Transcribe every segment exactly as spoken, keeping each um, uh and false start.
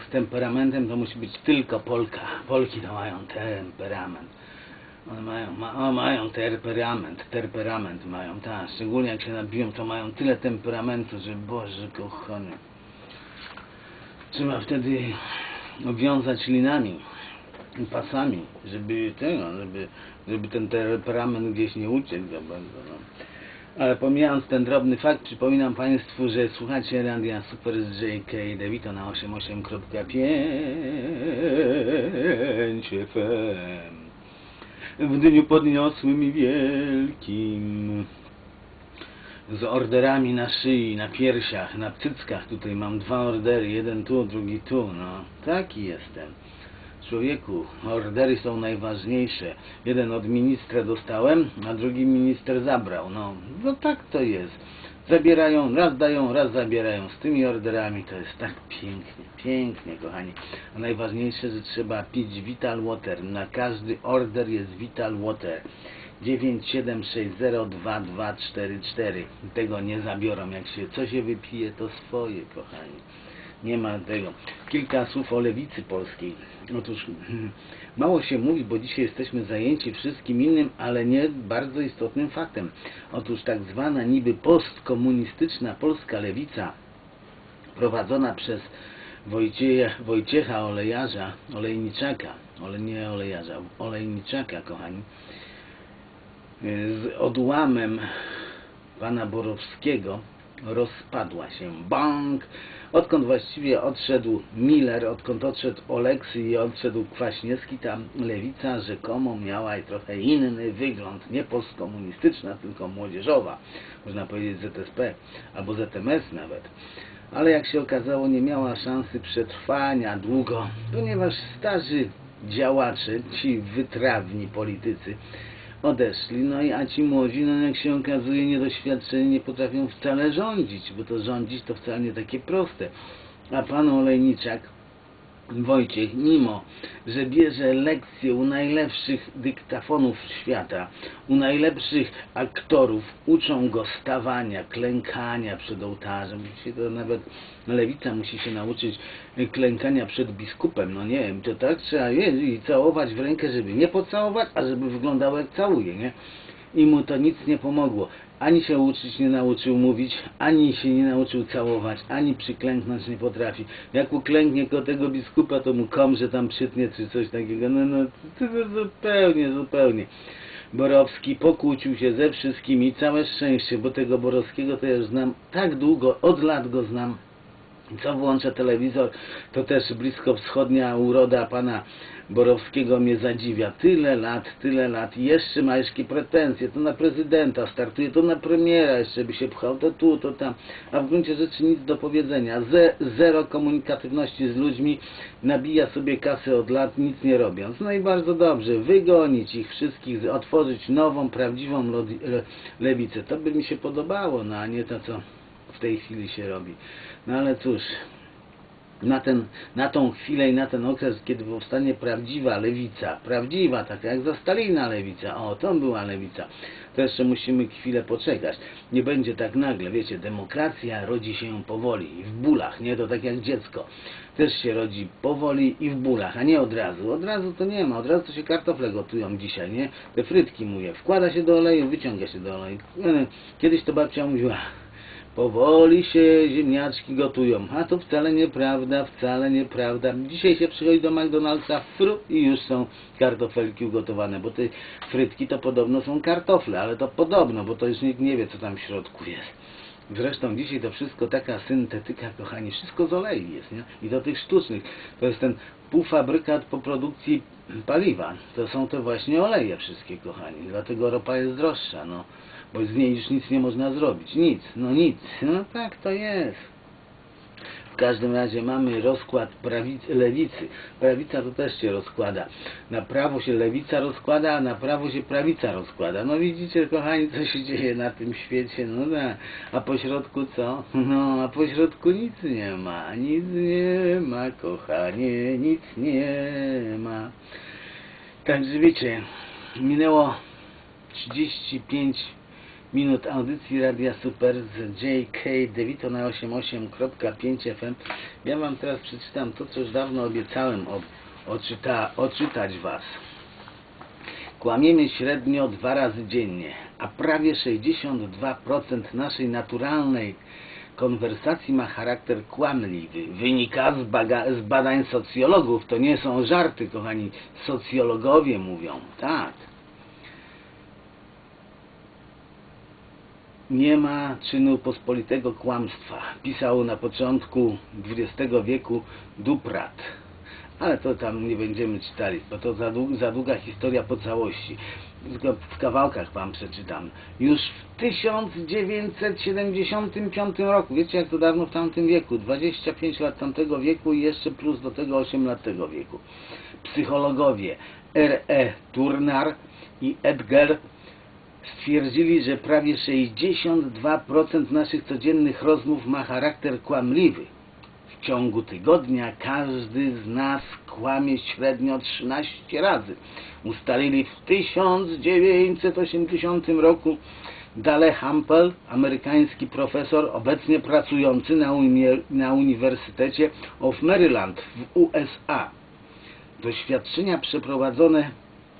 tak z temperamentem to musi być tylko Polka. Polki to mają temperament. One mają, ma, mają temperament, temperament mają, tak. Szczególnie jak się nabiją, to mają tyle temperamentu, że Boże kochany. Trzeba wtedy obwiązać linami, pasami, żeby tego, żeby, żeby ten temperament gdzieś nie uciekł za bardzo. No. Ale pomijając ten drobny fakt, przypominam Państwu, że słuchacie radia Super z J K DeVito na osiemdziesiąt osiem kropka pięć F M. W dniu podniosłym i wielkim, z orderami na szyi, na piersiach, na cyckach. Tutaj mam dwa ordery, jeden tu, drugi tu. No, taki jestem. Człowieku, ordery są najważniejsze. Jeden od ministra dostałem, a drugi minister zabrał. No, no tak to jest. Zabierają, raz dają, raz zabierają. Z tymi orderami to jest tak pięknie, pięknie, kochani. A najważniejsze, że trzeba pić Vital Water. Na każdy order jest Vital Water. dziewięć siedem sześć zero dwa dwa cztery cztery. Tego nie zabiorą. Jak się co się wypije, to swoje, kochani. Nie ma tego. Kilka słów o lewicy polskiej. Otóż mało się mówi, bo dzisiaj jesteśmy zajęci wszystkim innym, ale nie bardzo istotnym faktem. Otóż tak zwana niby postkomunistyczna polska lewica, prowadzona przez Wojciecha, Wojciecha Olejarza, Olejniczaka, ale nie Olejarza, Olejniczaka, kochani, z odłamem pana Borowskiego rozpadła się. Bank! Odkąd właściwie odszedł Miller, odkąd odszedł Oleksy i odszedł Kwaśniewski, ta lewica rzekomo miała i trochę inny wygląd. Nie postkomunistyczna, tylko młodzieżowa. Można powiedzieć Z S P albo Z M S nawet. Ale jak się okazało, nie miała szansy przetrwania długo, ponieważ starzy działacze, ci wytrawni politycy odeszli, no i a ci młodzi, no jak się okazuje, niedoświadczeni, nie potrafią wcale rządzić, bo to rządzić to wcale nie takie proste. A pan Olejniczak, Wojciech, mimo że bierze lekcje u najlepszych dyktafonów świata, u najlepszych aktorów, uczą go stawania, klękania przed ołtarzem. To nawet lewica musi się nauczyć klękania przed biskupem. No nie wiem, to tak trzeba wiedzieć i całować w rękę, żeby nie pocałować, a żeby wyglądało jak całuje, nie? I mu to nic nie pomogło. Ani się uczyć nie nauczył mówić, ani się nie nauczył całować, ani przyklęknąć nie potrafi. Jak uklęknie koło tego biskupa, to mu komrze tam przytnie, czy coś takiego. No, no, to, to zupełnie, zupełnie. Borowski pokłócił się ze wszystkimi, całe szczęście, bo tego Borowskiego to ja już znam tak długo, od lat go znam. Co włączę telewizor, to też bliskowschodnia uroda pana Borowskiego mnie zadziwia. Tyle lat, tyle lat. Jeszcze ma jeszcze pretensje. To na prezydenta startuje, to na premiera jeszcze by się pchał, to tu, to tam. A w gruncie rzeczy nic do powiedzenia. Ze, zero komunikatywności z ludźmi. Nabija sobie kasę od lat, nic nie robiąc. No i bardzo dobrze. Wygonić ich wszystkich, otworzyć nową, prawdziwą lewicę. To by mi się podobało, no a nie to, co w tej chwili się robi. No ale cóż, na, ten, na tą chwilę i na ten okres, kiedy powstanie prawdziwa lewica, prawdziwa, taka jak za Stalina lewica, o, to była lewica, to jeszcze musimy chwilę poczekać. Nie będzie tak nagle, wiecie, demokracja rodzi się powoli i w bólach, nie? To tak jak dziecko. Też się rodzi powoli i w bólach, a nie od razu. Od razu to nie ma, od razu to się kartofle gotują dzisiaj, nie? Te frytki mówię, wkłada się do oleju, wyciąga się do oleju. Kiedyś to babcia mówiła, powoli się ziemniaczki gotują, a to wcale nieprawda, wcale nieprawda. Dzisiaj się przychodzi do McDonald'sa fru i już są kartofelki ugotowane, bo te frytki to podobno są kartofle, ale to podobno, bo to już nikt nie wie, co tam w środku jest. Zresztą dzisiaj to wszystko taka syntetyka, kochani, wszystko z olei jest, nie? I do tych sztucznych. To jest ten półfabrykat po produkcji paliwa. To są te właśnie oleje wszystkie, kochani. Dlatego ropa jest droższa, no. Bo z niej już nic nie można zrobić. Nic, no nic. No tak to jest. W każdym razie mamy rozkład prawicy, lewicy. Prawica to też się rozkłada. Na prawo się lewica rozkłada, a na prawo się prawica rozkłada. No widzicie, kochani, co się dzieje na tym świecie. No da. A po środku co? No, a po środku nic nie ma. Nic nie ma, kochanie, nic nie ma. Także wiecie, minęło trzydzieści pięć minut audycji Radia Super z J K DeVito na osiemdziesiąt osiem kropka pięć F M. Ja wam teraz przeczytam to, co już dawno obiecałem ob, odczyta, odczytać was. Kłamiemy średnio dwa razy dziennie, a prawie sześćdziesiąt dwa procent naszej naturalnej konwersacji ma charakter kłamliwy. Wynika z, baga, z badań socjologów. To nie są żarty, kochani. Socjologowie mówią. Tak. Nie ma czynu pospolitego kłamstwa. Pisał na początku dwudziestego wieku Duprat. Ale to tam nie będziemy czytali, bo to za, dług, za długa historia po całości. Tylko w kawałkach wam przeczytam. Już w tysiąc dziewięćset siedemdziesiątym piątym roku, wiecie jak to dawno w tamtym wieku, dwadzieścia pięć lat tamtego wieku i jeszcze plus do tego osiem lat tego wieku. Psychologowie R E Turner i Edgar stwierdzili, że prawie sześćdziesiąt dwa procent naszych codziennych rozmów ma charakter kłamliwy. W ciągu tygodnia każdy z nas kłamie średnio trzynaście razy. Ustalili w tysiąc dziewięćset osiemdziesiątym roku Dale Hampel, amerykański profesor obecnie pracujący na, uni na Uniwersytecie of Maryland w U S A. Doświadczenia przeprowadzone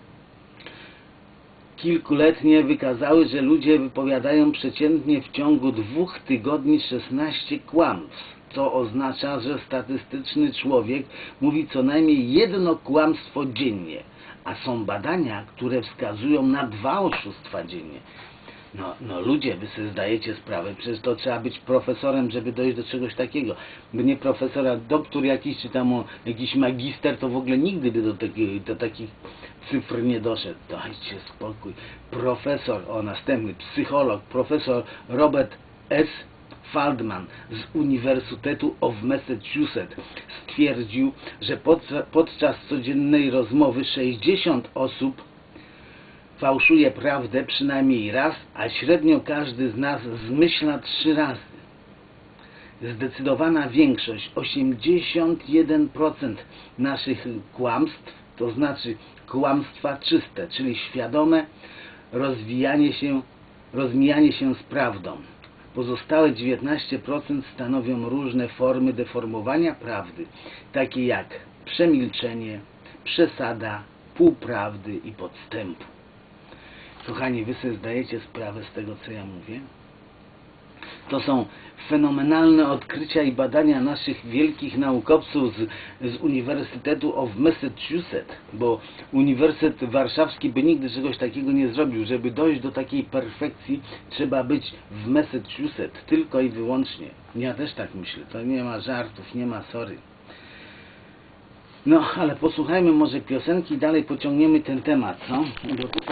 kilkuletnie wykazały, że ludzie wypowiadają przeciętnie w ciągu dwóch tygodni szesnaście kłamstw, co oznacza, że statystyczny człowiek mówi co najmniej jedno kłamstwo dziennie, a są badania, które wskazują na dwa oszustwa dziennie. No, no ludzie, wy sobie zdajecie sprawę, przecież to trzeba być profesorem, żeby dojść do czegoś takiego. By nie profesor, a doktor jakiś, czy tam o, jakiś magister, to w ogóle nigdy by do, taki, do takich cyfr nie doszedł. Dajcie spokój. Profesor, o następny, psycholog, profesor Robert S. Feldman z Uniwersytetu of Massachusetts stwierdził, że podczas, podczas codziennej rozmowy sześćdziesiąt osób fałszuje prawdę przynajmniej raz, a średnio każdy z nas zmyśla trzy razy. Zdecydowana większość, osiemdziesiąt jeden procent naszych kłamstw, to znaczy kłamstwa czyste, czyli świadome rozwijanie się, rozmijanie się z prawdą. Pozostałe dziewiętnaście procent stanowią różne formy deformowania prawdy, takie jak przemilczenie, przesada, półprawdy i podstępu. Kochani, wy sobie zdajecie sprawę z tego, co ja mówię? To są fenomenalne odkrycia i badania naszych wielkich naukowców z, z Uniwersytetu of Massachusetts, bo Uniwersytet Warszawski by nigdy czegoś takiego nie zrobił. Żeby dojść do takiej perfekcji, trzeba być w Massachusetts, tylko i wyłącznie. Ja też tak myślę, to nie ma żartów, nie ma sorry. No, ale posłuchajmy może piosenki i dalej pociągniemy ten temat, co? Bo